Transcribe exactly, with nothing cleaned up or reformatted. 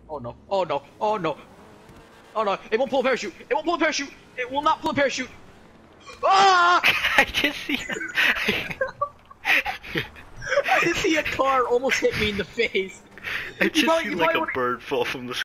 Oh no, oh no, oh no. Oh no, it won't pull a parachute! It won't pull a parachute! It will not pull a parachute! Ah! I just see I just see a car almost hit me in the face. I just probably, see like a wanna... bird fall from the